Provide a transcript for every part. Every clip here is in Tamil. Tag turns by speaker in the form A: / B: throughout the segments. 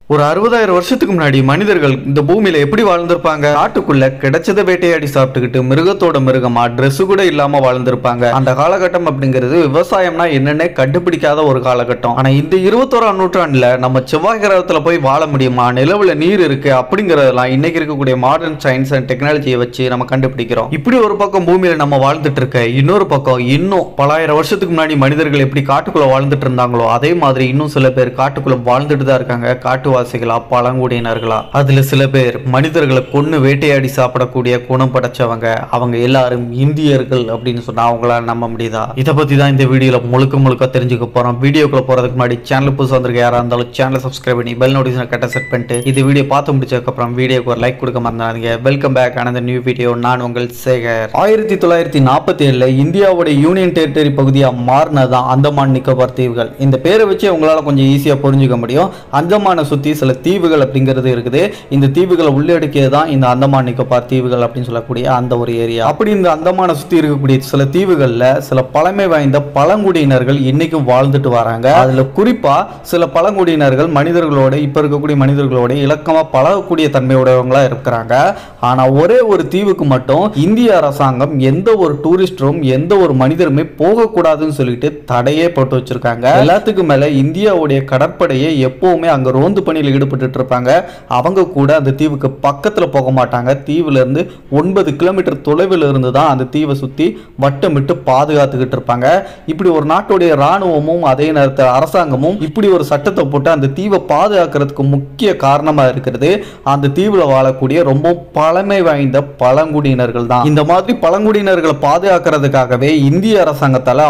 A: ஒரு 60,000 வருஷத்துக்கு முன்னாடி மனிதர்கள் இந்த பூமியில எப்படி வாழ்ந்திருப்பாங்க? காட்டுக்குள்ள கிடைச்சத வேட்டையாடி சாப்பிட்டுக்கிட்டு மிருகத்தோட மிருகமா ட்ரெஸ் கூட இல்லாம வாழ்ந்திருப்பாங்க. அந்த காலகட்டம் அப்படிங்கிறது விவசாயம்னா என்னன்னே கண்டுபிடிக்காத ஒரு காலகட்டம். ஆனா இந்த 21ஆம் நூற்றாண்டுல நம்ம செவ்வாய் கிரகத்துல போய் வாழ முடியுமா, நிலவுல நீர் இருக்கு அப்படிங்கறதெல்லாம் இன்னைக்கு இருக்கக்கூடிய மாடர்ன் சயின்ஸ் அண்ட் டெக்னாலஜியை வச்சு நம்ம கண்டுபிடிக்கிறோம். இப்படி ஒரு பக்கம் பூமியில நம்ம வாழ்ந்துட்டு இருக்க, இன்னொரு பக்கம் இன்னும் பலாயிரம் வருஷத்துக்கு முன்னாடி மனிதர்கள் எப்படி காட்டுக்குள்ள வாழ்ந்துட்டு இருந்தாங்களோ அதே மாதிரி இன்னும் சில பேர் காட்டுக்குள்ள வாழ்ந்துட்டு தான் இருக்காங்க. காட்டுவாசிகளா, பழங்குடியினர்களா, அதுல சில பேர் மனிதர்களை கொன்னு வேட்டையாடி சாப்பிடக்கூடிய குணம் படைச்சவங்க. அவங்க எல்லாரும் இந்தியர்கள் அப்படின்னு சொன்னா அவங்களால நம்ப முடியுதா? இதை பத்தி தான் இந்த வீடியோல முழுக்க தெரிஞ்சுக்க போறோம். வீடியோக்குள்ள போறதுக்கு முன்னாடி சேனல் புதுசா வந்திருக்க யாரா இருந்தாலும் சேனலை சப்ஸ்கிரைப் பண்ணி பெல் நோட்டிஃபிகேஷன் கரெக்டா செட் பண்ணிட்டு இந்த வீடியோ பார்த்து முடிச்சதுக்கு அப்புறம் வீடியோக்கு ஒரு லைக் கொடுக்க மறந்துடாதீங்க. வெல்கம் பேக் ஆனந்த நியூ வீடியோ. நான் உங்கள் சேகர். 1947 இந்தியாவோட யூனியன் டெரிட்டரி பகுதியா மாறினதான் அந்தமான் நிக்கோபார் தீவுகள். இந்த பேரை வச்சு உங்களால கொஞ்சம் ஈஸியா புரிஞ்சுக்க முடியும். அந்தமான சுத்தி சில தீவுகள் அப்படிங்கிறது இருக்குது. இந்த தீவுகளை உள்ளடக்கியதான் இந்த அந்தமான் நிக்கோபார் தீவுகள் அப்படின்னு சொல்லக்கூடிய அந்த ஒரு ஏரியா. அப்படி இந்த அந்தமான சுத்தி இருக்கக்கூடிய சில தீவுகள்ல சில பழமை வாய்ந்த பழங்குடியினர்கள் இன்னைக்கும் வாழ்ந்துட்டு வராங்க. அதுல குறிப்பா சில பழங்குடியினர்கள் மனிதர்களோட, இப்ப இருக்கக்கூடிய மனிதர்களோட இலக்கமா பழகக்கூடிய தன்மையுடையவங்களா இருக்கிறாங்க. ஆனா ஒரே ஒரு தீவுக்கு மட்டும் இந்திய அரசாங்கம் எந்த ஒரு டூரிஸ்டரும் எந்த ஒரு மனிதருமே போகக்கூடாதுன்னு சொல்லிட்டு தடையே போட்டு வச்சிருக்காங்க. எல்லாத்துக்கும் மேல இந்தியாவுடைய கடற்படையை எப்பவுமே அங்க ரோந்து பணியில் ஈடுபட்டு இருப்பாங்க. அவங்க கூட அந்த தீவுக்கு பக்கத்துல போக மாட்டாங்க. தீவுல இருந்து 9 கிலோமீட்டர் தொலைவில் இருந்து தான் அந்த தீவை சுத்தி வட்டமிட்டு பாதுகாத்துக்கிட்டு இருப்பாங்க. இப்படி ஒரு நாட்டுடைய ராணுவமும் அதே நேரத்தில் அரசாங்கமும் இப்படி ஒரு சட்டத்தை போட்டு அந்த தீவை பாதுகாக்கிறதுக்கு முக்கிய காரணமா இருக்கிறது அந்த தீவுல வாழக்கூடிய ரொம்ப பழமை வாய்ந்த பழங்குடியினர்கள் தான். இந்த மாதிரி பழங்குடியினர்களை பாதுகாக்கிறதுக்காகவே இந்திய அரசாங்கத்தால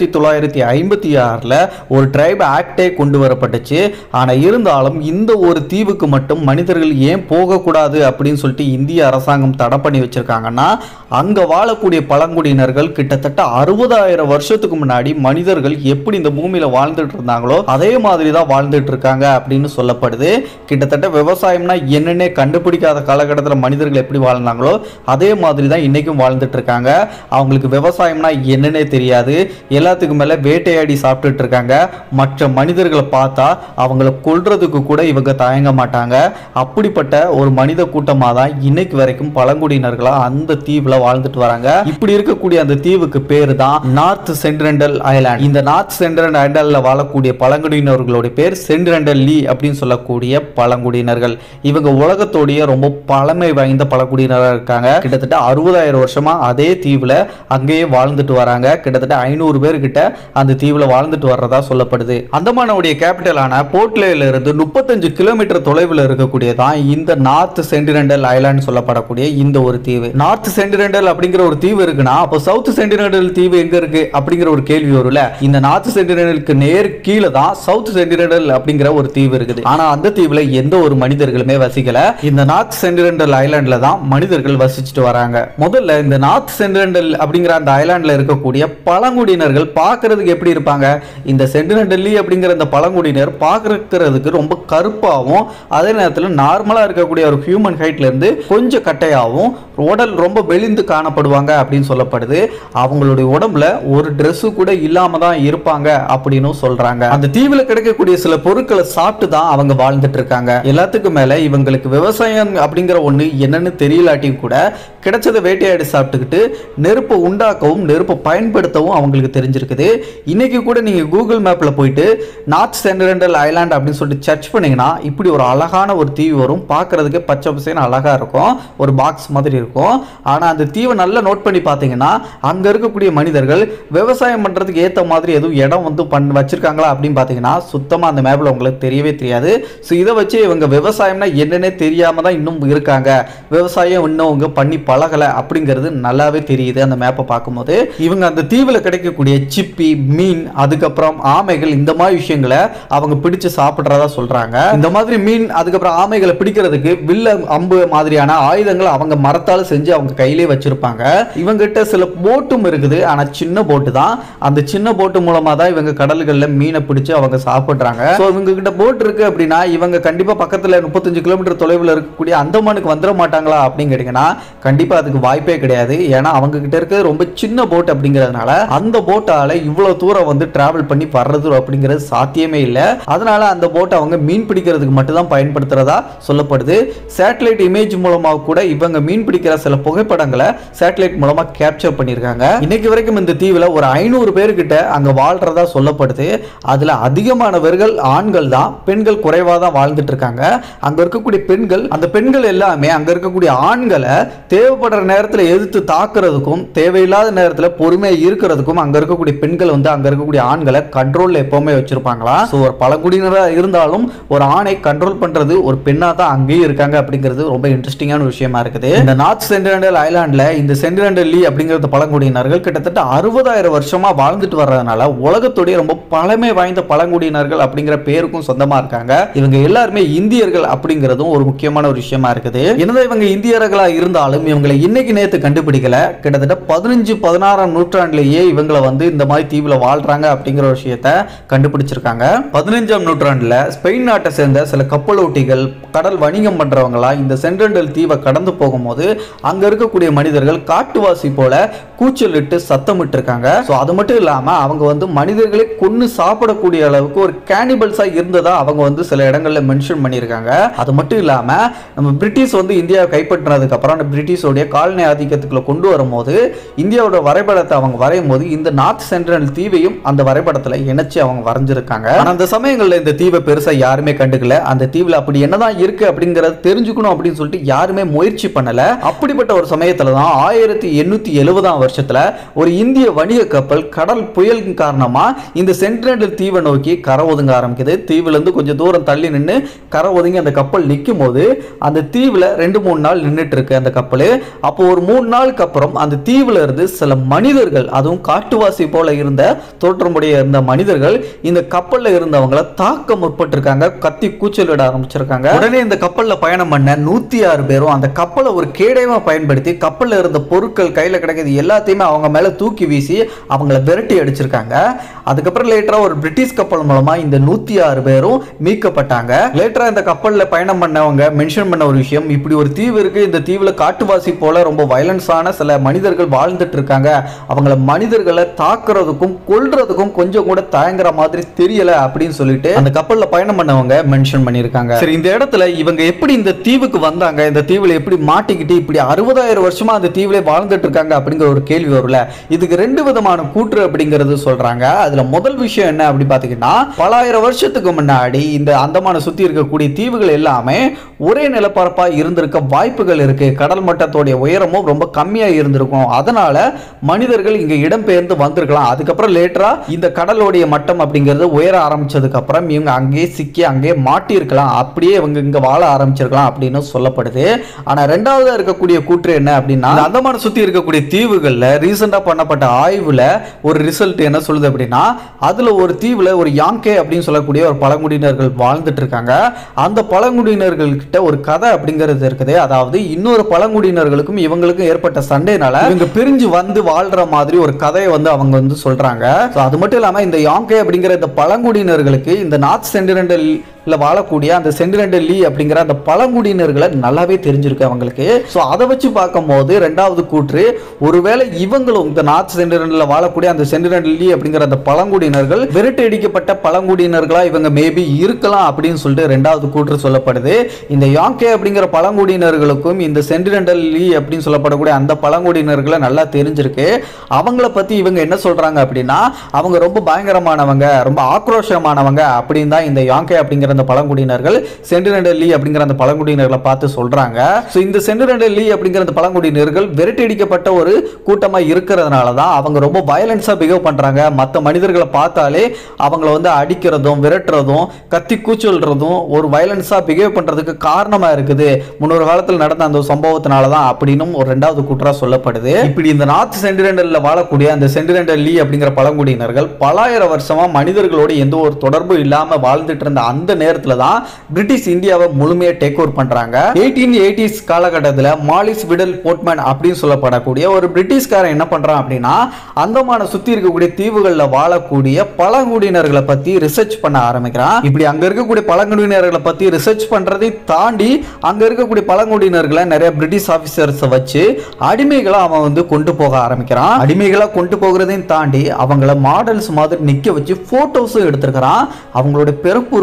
A: 1956 ஒரு ட்ரைப் ஆக்டே கொண்டு வரப்பட்டுச்சு. ஆனா இருந்தாலும் இந்த ஒரு தீவுக்கு மட்டும் மனிதர்கள் ஏன் போகக்கூடாது அப்படின்னு சொல்லிட்டு இந்திய அரசாங்கம் தடை பண்ணி வச்சிருக்காங்கன்னா, அங்க வாழக்கூடிய பழங்குடியினர்கள் கிட்டத்தட்ட 60,000 வருஷத்துக்கு முன்னாடி மனிதர்கள் எப்படி இந்த பூமியில வாழ்ந்துட்டு இருந்தாங்களோ அதே மாதிரி தான் வாழ்ந்துட்டு இருக்காங்க அப்படின்னு சொல்லப்படுது. கிட்டத்தட்ட விவசாயம்னா என்னன்னே கண்டுபிடிக்காத காலகட்டத்தில் மனிதர்கள் எப்படி வாழ்ந்தாங்களோ அதே மாதிரி தான் இன்னைக்கும் வாழ்ந்துட்டு இருக்காங்க. அவங்களுக்கு விவசாயம்னா என்னன்னே தெரியாது. எல்லாத்துக்கும் மேல வேட்டையாடி சாப்பிட்டுட்டு இருக்காங்க. மற்ற மனிதர்களை பார்த்தா அவங்களை கொல்றதுக்கு கூட இவங்க தயங்க மாட்டாங்க. அப்படிப்பட்ட ஒரு மனித கூட்டமாக தான் இன்னைக்கு வரைக்கும் பழங்குடியினர்களா அந்த தீவுல வாழ்ந்துட்டு வராங்க. இப்படி இருக்கக்கூடிய அந்த தீவுக்கு பேரு தான் நார்த் சென்டினென்டல் ஐலாண்ட். இந்த நார்த் சென்டினென்டல் ஐலாண்ட்ல வாழக்கூடிய பழங்குடியினர்களுடைய பேர் சென்டினென்டலி அப்படின்னு சொல்லக்கூடிய பழங்குடியினர்கள். இவங்க உலகத்தோடைய ரொம்ப பழமை வாய்ந்த பழங்குடியினராக இருக்காங்க. கிட்டத்தட்ட 60,000 வருஷமா அதே தீவுல அங்கேயே வாழ்ந்துட்டு வராங்க. கிட்டத்தட்ட 500 பேர் கிட்ட அந்த தீவுல வாழ்ந்துட்டு வர்றதா சொல்லப்படுது. அந்தமானுடைய கேபிட்டலான போர்ட்லேல இருந்து 35 கிலோமீட்டர் தொலைவில் இருக்கக்கூடியதான் இந்த நார்த் சென்டினென்டல் ஐலாண்ட் சொல்லப்படக்கூடிய இந்த ஒரு தீவு. நார்த் சென்டினென்டல் அப்படிங்கிற ஒரு தீவு இருக்குன்னா அப்போ சவுத் சென்டினென்டல் தீவு எங்க இருக்கு அப்படிங்கிற ஒரு கேள்வி வரும்ல. இந்த நார்த் சென்டினென்டலுக்கு நேர் கீழே தான் சவுத் சென்டினென்டல் அப்படிங்கிற ஒரு தீவு இருக்குது. ஆனா அந்த தீவுல எந்த ஒரு மனிதர்களுமே வசிக்கல. இந்த நார்த் சென்டினென்டல் ஐலாண்ட்ல தான் மனிதர்கள் வசிச்சுட்டு வராங்க. முதல்ல இந்த நார்த் சென்டினென்டல் அப்படிங்கிற அந்த ஐலாண்ட்ல இருக்கக்கூடிய பழங்குடியினர்கள் பார்க்கிறதுக்கு எப்படி இருப்பாங்க? இந்த சென்டினென்டலி அப்படிங்கிற அந்த பழங்குடியினர் பார்க்கிறதுக்கு ரொம்ப கருப்பாகவும் அதே நேரத்தில் நார்மலா இருக்கக்கூடிய ஒரு ஹியூமன் ஹைட்ல இருந்து கொஞ்சம் கட்டையாகவும் உடல் ரொம்ப வெளிந்து காணப்படுவாங்க அப்படின்னு சொல்லப்படுது. அவங்களுடைய உடம்புல ஒரு Dress கூட இல்லாம தான் இருப்பாங்க அப்படின்னு சொல்றாங்க. அந்த தீவுல கிடைக்கக்கூடிய சில பொருட்களை சாப்பிட்டு தான் அவங்க வாழ்ந்துட்டு இருக்காங்க. எல்லாத்துக்கும் மேல இவங்களுக்கு விவசாயம் அப்படிங்கிற ஒண்ணு என்னன்னு தெரியலாட்டியும் கூட கிடைச்சதை வேட்டையாடி சாப்பிட்டுக்கிட்டு நெருப்பை உண்டாக்கவும் நெருப்பை பயன்படுத்தவும் அவங்களுக்கு தெரிஞ்சிருக்குது. இன்னைக்கு கூட நீங்க கூகுள் மேப்ல போயிட்டு நார்த் சென்டினென்டல் ஐலாண்ட் அப்படின்னு சொல்லிட்டு சர்ச் பண்ணீங்கன்னா இப்படி ஒரு அழகான ஒரு தீவு வரும். பார்க்கறதுக்கு பச்சை பசேன்னு அழகா இருக்கும். ஒரு பாக்ஸ் மாதிரி இருக்கும். ஆனா அந்த தீவை நல்லா நோட் பண்ணி பார்த்தீங்கன்னா அங்க இருக்கக்கூடிய மனிதர்கள் விவசாயம் பண்றதுக்கு ஏத்த மாதிரி எதுவும் இடம் வந்து வச்சிருக்காங்களா அப்படின்னு பார்த்தீங்கன்னா சுத்தமா அந்த மேப்ல உங்களுக்கு தெரியவே தெரியாது. ஸோ இதை வச்சு இவங்க விவசாயம்னா என்னன்னே தெரியாம தான் இன்னும் இருக்காங்க. விவசாயம் இன்னும் அவங்க பண்ணி பழகல அப்படிங்கிறது நல்லாவே தெரியுது அந்த மேப்பை பார்க்கும்போது. இவங்க அந்த தீவுல கிடைக்கக்கூடிய சிப்பி, மீன், அதுக்கப்புறம் ஆமைகள், இந்த மாதிரி விஷயங்களை அவங்க பிடிச்சு சாப்பிடுறதா சொல்றாங்க. இந்த மாதிரி மீன் அதுக்கப்புறம் ஆமைகளை பிடிக்கிறதுக்கு வில்ல, அம்பு மாதிரியான ஆயுதங்களை அவங்க மரத்தால செஞ்சு அவங்க கையிலே வச்சிருப்பாங்க. இவங்க கிட்ட சில போட்டும் இருக்குது. ஆனா சின்ன போட்டு தான். அந்த சின்ன போட்டு மூலமா தான் இவங்க கடல்கள்ல மீனை பிடிச்சு அவங்க சாப்பிடுறாங்க. சோ இவங்க கிட்ட போட் இருக்கு அப்படின்னா இவங்க கண்டிப்பா பக்கத்துல 35 கிலோமீட்டர் தொலைவில் இருக்கக்கூடிய அந்தமானுக்கு வந்துட மாட்டாங்களா அப்படின்னு கேட்டீங்கன்னா கண்டிப்பா அதுக்கு வாய்ப்பே கிடையாது. ஏன்னா அவங்க கிட்ட இருக்கிறது ரொம்ப சின்ன போட் அப்படிங்கிறதுனால அந்த போட்டால இவ்வளவு தூரம் வந்து டிராவல் பண்ணி வர்றது அப்படிங்கிறது சாத்தியமே இல்லை. அதனால அந்த போட்டை அவங்க மீன் மீன் பிடிக்கிறதுக்கு மட்டும் தான் பயன்படுத்துறதா சொல்லப்படுது. சேட்டலைட் இமேஜ் மூலமா கூட இவங்க மீன் பிடிக்கிற சில புகைப்படங்களை சேட்டலைட் மூலமா கேப்சர் பண்ணியிருக்காங்க. இன்னைக்கு வரைக்கும் இந்த தீவுல ஒரு 500 பேர்கிட்ட அங்க வாழ்றதா சொல்லப்படுது. அதுல அதிகமானவர்கள் ஆண்கள் தான், பெண்கள் குறைவா தான் வாழ்ந்துட்டு இருக்காங்க. அங்க இருக்கக்கூடிய பெண்கள், அந்த பெண்கள் எல்லாமே அங்க இருக்கக்கூடிய ஆண்களை தேவைப்படுற நேரத்தில் எதிர்த்து தாக்குறதுக்கும் தேவையில்லாத நேரத்தில் பொறுமையா இருக்கிறதுக்கும் அங்க இருக்கக்கூடிய பெண்கள் வந்து அங்க இருக்கக்கூடிய ஆண்களை கண்ட்ரோல்ல எப்பவுமே வச்சிருப்பாங்களா. ஒரு பழங்குடியினராக இருந்தாலும் ஒரு ஆணை கண்ட்ரோல் பண்றது ஒரு பெண்ணா தான் அங்கேயும் இருக்காங்க அப்படிங்கிறது ரொம்ப இன்ட்ரெஸ்டிங்கான விஷயமா இருக்குது. இந்த நார்த் சென்டினென்டல் ஐலாண்ட்ல இந்த சென்டினென்டல் லீ அப்படிங்கிறது பழங்குடியினர்கள் கிட்டத்தட்ட 60,000 வருஷமா வாழ்ந்துட்டு வர்றதுனால உலகத்துடைய ரொம்ப பழமை வாய்ந்த பழங்குடியினர்கள் அப்படிங்கிற பேருக்கும் சொந்தமா இருக்காங்க. இவங்க எல்லாருமே இந்தியர்கள் அப்படிங்கிறதும் ஒரு முக்கியமான ஒரு விஷயமா இருக்குது. என்னதான் இவங்க இந்தியர்களா இருந்தாலும் இவங்களை இன்னைக்கு நேத்து கண்டுபிடிக்கல. கிட்டத்தட்ட 15-16ஆம் நூற்றாண்டிலேயே இவங்களை வந்து இந்த மாதிரி தீவுல வாழ்றாங்க அப்படிங்கிற ஒரு விஷயத்தை கண்டுபிடிச்சிருக்காங்க. 15ஆம் நூற்றாண்டுல ஸ்பெயின் நாட்டை சேர்ந்த சில கப்பலோட்டிகள், கடல் வணிகம் பண்றவங்களா இந்த சென்டினென்டல் தீவை கடந்து போகும்போது அங்க இருக்கக்கூடிய மனிதர்கள் காட்டுவாசி போல கூச்சலிட்டு சத்தமிட்டு இருக்காங்க. அது மட்டும் இல்லாம அவங்க வந்து மனிதர்களை கொன்னு சாப்பிடக்கூடிய அளவுக்கு ஒரு கேனிபல்ஸா இருந்ததா அவங்க வந்து சில இடங்கள்ல மென்ஷன் பண்ணியிருக்காங்க. அது மட்டும் இல்லாம நம்ம பிரிட்டிஷ் வந்து இந்தியாவை கைப்பற்றினதுக்கு அப்புறம் அந்த பிரிட்டிஷோடைய காலனி ஆதிக்கத்துக்குள்ள கொண்டு வரும்போது இந்தியாவோட வரைபடத்தை அவங்க வரையும் போது இந்த நார்த் சென்டினல் தீவையும் அந்த வரைபடத்துல இணைச்சு அவங்க வரைஞ்சிருக்காங்க. ஆனா அந்த சமயங்கள்ல இந்த தீவை பெருசா யாருமே கண்டுக்கல. அந்த தீவுல அப்படி என்னதான் இருக்கு அப்படிங்கறது தெரிஞ்சுக்கணும் அப்படின்னு சொல்லிட்டு யாருமே முயற்சி பண்ணல. அப்படிப்பட்ட ஒரு சமயத்துல தான் 1870ஆம் வருஷத்துல ஒரு இந்திய வணிக கப்பல் கடல் புயல் காரணமா இந்த சென்டினென்டல் தீவை நோக்கி கரை ஒதுங்க ஆரம்பிக்குது. தீவுல இருந்து கொஞ்சம் தூரம் தள்ளி நின்று கரை ஒதுங்கி அந்த கப்பல் நிற்கும் போது அந்த தீவுல 2-3 நாள் நின்றுட்டு இருக்கு அந்த கப்பல். அப்போ ஒரு 3 நாளுக்கு அப்புறம் அந்த தீவுல இருந்து சில மனிதர்கள், அதுவும் காட்டுவாசி போல இருந்த தோற்றமுடைய இருந்த மனிதர்கள் இந்த கப்பல்ல இருந்தவங்களை தாக்க முற்பட்டிருக்காங்க. கத்தி கூச்சலிட ஆரம்பிச்சிருக்காங்க. உடனே இந்த கப்பல்ல பயணம் பண்ண 106 பேரும் அந்த கப்பலை ஒரு கேடயமா பயன்படுத்தி கப்பல்ல இருந்த பொருட்கள் கையில கிடைக்கிறது எல்லாத்தையுமே அவங்க மேல தூக்கி வீசி அவங்களை விரட்டி அடிச்சிருக்காங்க. அதுக்கப்புறம் லேட்டரா ஒரு பிரிட்டிஷ் கப்பல் மூலமா இந்த 106 பேரும் மீட்கப்பட்டாங்க. லேட்டரா இந்த கப்பல்ல பயணம் பண்ணவங்க மென்ஷன் பண்ண ஒரு விஷயம், இப்படி ஒரு தீவு இருக்கு, இந்த தீவுல காட்டுவாசி போல ரொம்ப வயலன்ஸான சில மனிதர்கள் வாழ்ந்துட்டு இருக்காங்க, அவங்கள மனிதர்களை தாக்குறதுக்கும் கொல்றதுக்கும் கொஞ்சம் கூட தயங்குற மாதிரி தெரியல அப்படின்னு சொல்லிட்டு அந்த கப்பல்ல பயணம் பண்ணவங்க மென்ஷன் பண்ணிருக்காங்க. சரி, இந்த இடத்துல இவங்க எப்படி இந்த தீவுக்கு வந்தாங்க, இந்த தீவுல எப்படி மாட்டிக்கிட்டு இப்படி 60,000 வருஷமா அந்த தீவுல வாழ்ந்துட்டு இருக்காங்க அப்படிங்கிற ஒரு கேள்வி வரும்ல. இதுக்கு 2 விதமான கூற்று அப்படிங்கிறது சொல்றாங்க. அதுல முதல் விஷயம் என்ன அப்படி பாத்தீங்கன்னா, பல ஆயிரம் வருஷத்துக்கு முன்னாடி இந்த அந்தமான சுத்தி இருக்கக்கூடிய தீவுகள் எல்லாமே ஒரே நிலப்பரப்பா இருந்திருக்க வாய்ப்புகள் இருக்கு. கடல் மட்டத்தோடைய உயரமும் ரொம்ப கம்மியா இருந்திருக்கும். அதனால மனிதர்கள் இங்க இடம்பெயர்ந்து வந்திருக்கலாம். அதுக்கப்புறம் லேட்டரா இந்த கடலோடைய மட்டம் அப்படிங்கிறது உயர ஆரம்பிச்சதுக்கு அப்புறம் இவங்க அங்கே சிக்கி அங்கே மாட்டி இருக்கலாம், அப்படியே இவங்க இங்க வாழ ஆரம்பிச்சிருக்கலாம் அப்படின்னு சொல்லப்படுது. ஆனா ரெண்டாவதா இருக்கக்கூடிய கூற்று என்ன அப்படின்னா, அந்தமான சுத்தி இருக்கக்கூடிய தீவுகள்ல ரீசெண்டா பண்ணப்பட்ட ஆய்வுல ஒரு ரிசல்ட் என்ன சொல்லுது அப்படின்னா, அதுல ஒரு தீவுல ஒரு யாங்கே அப்படின்னு சொல்லக்கூடிய ஒரு பழங்குடியினர்கள் வாழ்ந்துட்டு இருக்காங்க. அந்த பழங்குடியினர்கள் கிட்ட ஒரு கதை அப்படிங்கிறது இருக்குது. அதாவது இன்னொரு பழங்குடியினர்களுக்கும் இவங்களுக்கும் ஏற்பட்ட சண்டைனால இவங்க பிரிஞ்சு வந்து வாழ்ற மாதிரி ஒரு கதையை வந்து அவங்க வந்து சொல்றாங்க. அது மட்டும் இல்லாம இந்த யாங்கே அப்படிங்கிற இந்த பழங்குடியினர்களுக்கு இந்த நார்த் சென்டினென்டல் வாழக்கூடிய அந்த சென்டினென்டல் லீ அப்படிங்கிற அந்த பழங்குடியினர்களை நல்லாவே தெரிஞ்சிருக்கு அவங்களுக்கு. அதை வச்சு பார்க்கும்போது ரெண்டாவது கூற்று, ஒருவேளை இவங்களும் இந்த நார்த் சென்டினென்டல்ல வாழக்கூடிய அந்த சென்டினென்டல் லீ அப்படிங்கிற அந்த பழங்குடியினர்கள் விரட்டி அடிக்கப்பட்ட பழங்குடியினர்களா இவங்க மேபி இருக்கலாம் அப்படின்னு சொல்லிட்டு ரெண்டாவது கூற்று சொல்லப்படுது. இந்த யாங்கே அப்படிங்கிற பழங்குடியினர்களுக்கும் இந்த சென்டினென்டல் லீ அப்படின்னு சொல்லப்படக்கூடிய அந்த பழங்குடியினர்களை நல்லா தெரிஞ்சிருக்கு. அவங்கள பத்தி இவங்க என்ன சொல்றாங்க அப்படின்னா, அவங்க ரொம்ப பயங்கரமானவங்க, ரொம்ப ஆக்ரோஷமானவங்க அப்படின்னு தான் இந்த யாங்கே அப்படிங்கிற அந்த பழங்குடியினர்கள் சென்டினென்டல் லீ அப்படிங்கிற அந்த பழங்குடியினர்களை பார்த்து சொல்றாங்க. இந்த சென்டினென்டல் லீ அப்படிங்கிற அந்த பழங்குடியினர்கள் விரட்டி அடிக்கப்பட்ட ஒரு கூட்டமா இருக்கிறதுனால தான் அவங்க ரொம்ப வயலன்ஸா பிஹேவ் பண்றாங்க. மற்ற மனிதர்களை பார்த்தாலே அவங்கள வந்து அடிக்கிறதும் விரட்டுறதும் கத்தி கூச்சல்றதும் ஒரு வயலன்ஸா பிஹேவ் பண்றதுக்கு காரணமா இருக்குது. முன்னொரு காலத்தில் நடந்த அந்த சம்பவத்தினால தான் அப்படின்னு ஒரு ரெண்டாவது கூற்றா சொல்லப்படுது. இப்படி இந்த நார்த் சென்டினென்டல்ல வாழக்கூடிய அந்த சென்டினென்டல் லீ அப்படிங்கிற பழங்குடியினர்கள் பலாயிரம் வருஷமா மனிதர்களோடு எந்த ஒரு தொடர்பு இல்லாம வாழ்ந்துட்டு இருந்த அந்த நேரத்துல தான் பிரிட்டிஷ் இந்தியாவை முழுமையா டேக் ஓவர் பண்றாங்க. 1880s காலகட்டத்தில் மாலிஸ் விடல் போர்ட்மேன் அப்படின்னு சொல்லப்படக்கூடிய ஒரு பிரிட்டிஷ்காரன் என்ன பண்றான் அப்படின்னா, அந்தமான சுத்தி இருக்கக்கூடிய தீவுகள்ல வாழக்கூடிய பழங்குடியினர்களை பத்தி ரிசர்ச் பண்ண ஆரம்பிக்கிறான். இப்படி அங்க இருக்கக்கூடிய பழங்குடியினர்களை பத்தி ரிசர்ச் பண்றதை தாண்டி அங்க இருக்கக்கூடிய பழங்குடியினர்களை நிறைய பிரிட்டிஷ் ஆபீசர்ஸ் வச்சு அடிமைகளை அவன் வந்து கொண்டு போக ஆரம்பிக்கிறான். அடிமைகளா கொண்டு போகிறதையும் தாண்டி அவங்கள மாடல்ஸ் மாதிரி நிக்க வச்சு போட்டோஸும் எடுத்திருக்கிறான். அவங்களோட பிறப்புறுப்பை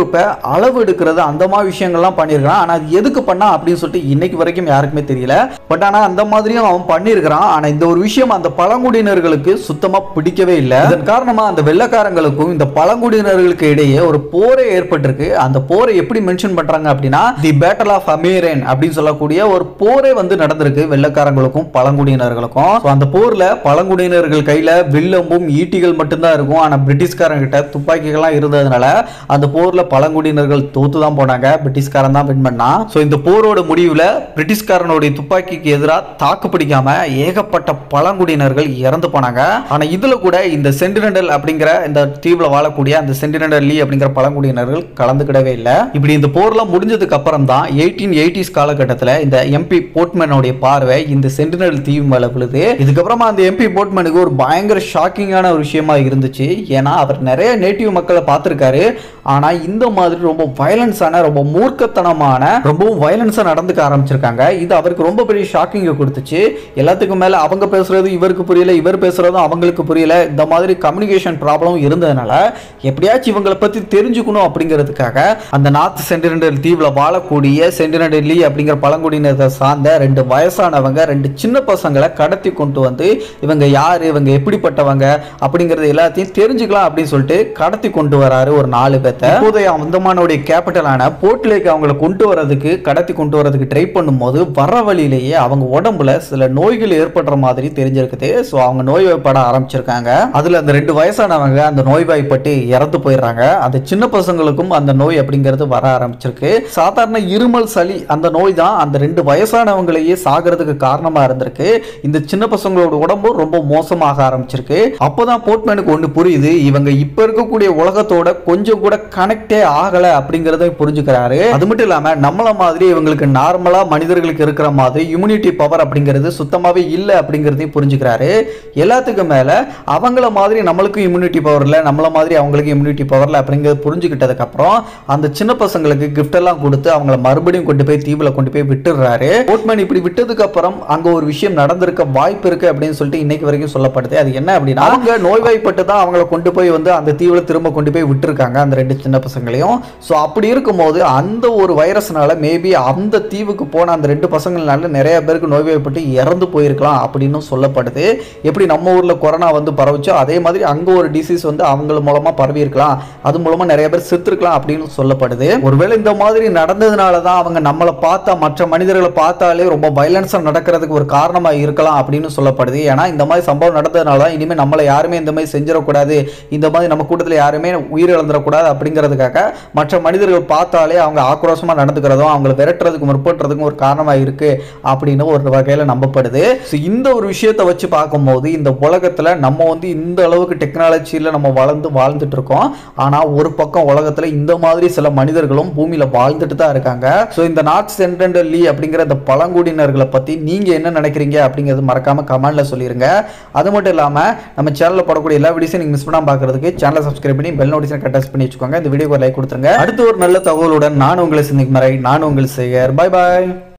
A: அளவு எடுக்கிறது அந்த மாதிரி விஷயங்கள்லாம் பண்ணியிருக்கான். ஆனால் அது எதுக்கு பண்ணா அப்படின்னு சொல்லிட்டு இன்னைக்கு வரைக்கும் யாருக்குமே தெரியல. பட் ஆனால் அந்த மாதிரியும் அவன் பண்ணியிருக்கிறான். ஆனால் இந்த ஒரு விஷயம் அந்த பழங்குடியினர்களுக்கு சுத்தமாக பிடிக்கவே இல்லை. இதன் காரணமாக அந்த வெள்ளக்காரங்களுக்கும் இந்த பழங்குடியினர்களுக்கு இடையே ஒரு போரே ஏற்பட்டிருக்கு. அந்த போரை எப்படி மென்ஷன் பண்றாங்க அப்படின்னா தி பேட்டில் ஆஃப் அமீரன் அப்படின்னு சொல்லக்கூடிய ஒரு போரே வந்து நடந்திருக்கு வெள்ளக்காரங்களுக்கும் பழங்குடியினர்களுக்கும். அந்த போர்ல பழங்குடியினர்கள் கையில வில்லம்பும் ஈட்டிகள் மட்டும்தான் இருக்கும். ஆனா பிரிட்டிஷ்காரங்க கிட்ட துப்பாக்கிகள்லாம் இருந்ததுனால அந்த போர்ல பழங்குடியினர்கள் தோத்து தான் போனாங்க. பிரிட்டிஷ்காரன் தான் வின் பண்ணா. சோ இந்த போரோட முடிவுல பிரிட்டிஷ்காரனுடைய துப்பாக்கிக்கு எதிராக தாக்கு பிடிக்காம ஏகப்பட்ட பழங்குடியினர்கள் இறந்து போனாங்க. ஆனா இதுல கூட இந்த சென்டினெண்டல் அப்படிங்கிற இந்த தீவுல வாழக்கூடிய அந்த சென்டினெண்டல் லீ அப்படிங்கிற பழங்குடியினர்கள் கலந்துக்கிடவே இல்லை. இப்படி இந்த போர்லாம் முடிஞ்சதுக்கு அப்புறம் தான் 1880s காலகட்டத்தில் இந்த எம்பி போர்ட்மேனுடைய பார்வை இந்த சென்டினல் தீவு மேல விழுது. இதுக்கப்புறமா அந்த எம்பி போர்ட்மேனுக்கு ஒரு பயங்கர ஷாக்கிங்கான ஒரு விஷயமா இருந்துச்சு. ஏன்னா அவர் நிறைய நேட்டிவ் மக்களை பார்த்திருக்காரு. ஆனா இந்த மாதிரி ரொம்ப வயலன்ஸான ரொம்ப மூர்க்கத்தனமான ரொம்பவும் வயலன்ஸா நடந்துக்க ஆரம்பிச்சிருக்காங்க. இது அவருக்கு ரொம்ப பெரிய ஷாக்கிங்கை கொடுத்துச்சு. எல்லாத்துக்கும் மேல அவங்க பேசுறது இவருக்கு புரியல, இவர் பேசுறதும் அவங்களுக்கு புரியல. இந்த மாதிரி கம்யூனிகேஷன் ப்ராப்ளம் இருந்ததுனால எப்படியாச்சும் இவங்களை பத்தி தெரிஞ்சுக்கணும் அப்படிங்கிறதுக்காக அந்த நார்த் சென்டினெண்டல் தீவுல வாழக்கூடிய சென்டினெண்டல் லீ அப்படிங்கிற பழங்குடியினரை சார்ந்த 2 வயசானவங்க 2 சின்ன பசங்களை கடத்தி கொண்டு வந்து இவங்க யாரு, இவங்க எப்படிப்பட்டவங்க அப்படிங்கறது எல்லாத்தையும் தெரிஞ்சுக்கலாம் அப்படின்னு சொல்லிட்டு கடத்தி கொண்டு வராரு ஒரு 4 பேத்தை. இப்போதைய அந்தமானுடைய கேபிட்டலான போர்ட் லேக் அவங்களை கொண்டு வரதுக்கு கடத்தி கொண்டு வரதுக்கு ட்ரை பண்ணும்போது வர வழியிலேயே அவங்க உடம்புல சில நோய்கள் ஏற்படுற மாதிரி தெரிஞ்சிருக்குது. ஸோ அவங்க நோய்வாய்ப்பட ஆரம்பிச்சிருக்காங்க. அதுல அந்த 2 வயசானவங்க அந்த நோய்வாய்ப்பட்டு இறந்து போயிடுறாங்க. அந்த சின்ன பசங்களுக்கும் அந்த நோய் அப்படிங்கிறது வர ஆரம்பிச்சிருக்கு. சாதாரண இருமல் சளி அந்த நோய் தான் அந்த 2 வயசானவங்களையே சாகிறதுக்கு காரணமா இருந்திருக்கு. இந்த சின்ன பசங்களோட உடம்பு ரொம்ப மோசமாக ஆரம்பிச்சிருக்கு. அப்பதான் போர்ட்மேனுக்கு ஒண்ணு புரியுது, இவங்க இப்ப இருக்கக்கூடிய உலகத்தோட கொஞ்சம் கூட கனெக்டே ஆகல அப்படிங்கறத புரிஞ்சுக்கிறாரு. அது மட்டும் இல்லாம நம்மள மாதிரி இவங்களுக்கு நார்மலா மனிதர்களுக்கு இருக்கிற மாதிரி இம்யூனிட்டி பவர் அப்படிங்கிறது சுத்தமாவே இல்ல அப்படிங்கறதையும் புரிஞ்சுக்கிறாரு. எல்லாத்துக்கும் மேல அவங்கள மாதிரி நம்மளுக்கு இம்யூனிட்டி பவர் இல்ல, நம்மள மாதிரி அவங்களுக்கு இம்யூனிட்டி பவர்ல அப்படிங்கிறது புரிஞ்சுக்கிட்டதுக்கு அப்புறம் அந்த சின்ன பசங்களுக்கு கிஃப்ட் எல்லாம் கொடுத்து அவங்கள மறுபடியும் கொண்டு போய் தீவுல கொண்டு போய் விட்டுறாரு. போர்ட்மேன் இப்படி விட்டதுக்கு அப்புறம் அங்க ஒரு விஷயம் நடந்திருக்க வாய்ப்பு இருக்கு அப்படின்னு சொல்லிட்டு இன்னைக்கு வரைக்கும் சொல்லப்படுது. அது என்ன அப்படின்னா அவங்க நோய்வாய்ப்பட்டு தான் அவங்கள கொண்டு போய் வந்து அந்த தீவுல திரும்ப கொண்டு போய் விட்டுருக்காங்க அந்த 2 சின்ன பசங்களையும். சோ அப்படி இருக்கும்போது அந்த ஒரு வைரஸ்னால மேபி அந்த தீவுக்கு போன அந்த 2 பசங்களால நிறைய பேருக்கு நோய்வாய்ப்பட்டு இறந்து போயிருக்கலாம் அப்படின்னு சொல்லப்படுது. எப்படி நம்ம ஊர்ல கொரோனா வந்து பரவுச்சோ அதே மாதிரி அங்க ஒரு டிசீஸ் வந்து அவங்க மூலமா பரவி இருக்கலாம், அது மூலமா நிறைய பேர் செத்துருக்கலாம் அப்படின்னு சொல்லப்படுது. ஒருவேளை இந்த மாதிரி நடந்ததுனால தான் அவங்க நம்மளை பார்த்தா மற்ற மனிதர்களை பார்த்தாலே ரொம்ப வயலன்ஸா நடக்கிறதுக்கு ஒரு காரணமா இருக்கலாம் அப்படின்னு சொல்லப்படுது. ஏன்னா இந்த மாதிரி சம்பவம் நடந்ததுனால தான் இனிமேல் நம்மளை யாருமே இந்த மாதிரி செஞ்சிடக்கூடாது, இந்த மாதிரி நம்ம கூட்டத்தில் யாருமே உயிரிழந்துடக்கூடாது அப்படிங்கிறதுக்காக மற்ற மனிதர்கள் பார்த்தாலே அவங்க ஆக்ரோஷமா நடந்துக்கிறதும் அவங்களை விரட்டுறதுக்கு முற்படுறதுக்கும் ஒரு காரணமா இருக்கு அப்படின்னு ஒரு வகையில நம்பப்படுது. இந்த ஒரு விஷயத்தை வச்சு பார்க்கும்போது இந்த உலகத்துல நம்ம வந்து இந்த அளவுக்கு டெக்னாலஜியில நம்ம வாழ்ந்துட்டு இருக்கோம். ஆனா ஒரு பக்கம் உலகத்துல இந்த மாதிரி சில மனிதர்களும் பூமியில வாழ்ந்துட்டு தான் இருக்காங்க. சோ இந்த நார்த் சென்டினெண்டல் லீ அப்படிங்கிற இந்த பழங்குடியினர்களை பத்தி நீங்க என்ன நினைக்கிறீங்க அப்படிங்கிறது மறக்காம கமெண்ட்ல சொல்லிருங்க. அது மட்டும் இல்லாம நம்ம சேனல்ல போடக்கூடிய எல்லா வீடியோஸையும் நீங்க மிஸ் பண்ணாம பார்க்கிறதுக்கு சேனலை சப்ஸ்கிரைப் பண்ணி பெல் நோட்டிஃபிகேஷன் டச் பண்ணி வச்சுக்கோங்க. இந்த வீடியோக்கு ஒரு லைக் கொடுத்துருங்க. அடுத்து ஒரு நல்ல தகவலுடன் நான் உங்களை சந்திக்கும் வரை நான் உங்கள் சேகர். Bye bye.